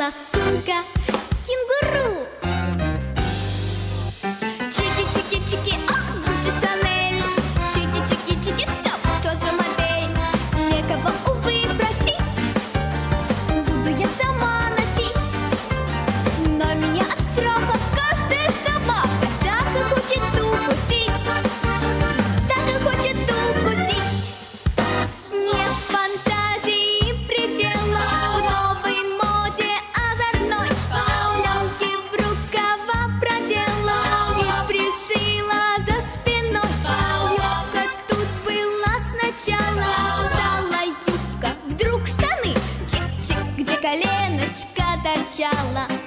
была сумка кенгуру. Чики-чики-чики, ох, Гуччи, Шанель. Чики-чики-чики, стоп, что за модель? Некого, увы, просить, буду я сама носить. Но меня от страха каждая собака так и хочет укусить, так и хочет укусить. Нет фантазии предела, в новой моде озорной. Пленки в рукава продела и пришила за спиной. Юбка тут была сначала, стала юбка, вдруг штаны. Чик-чик, где коленочка торчала.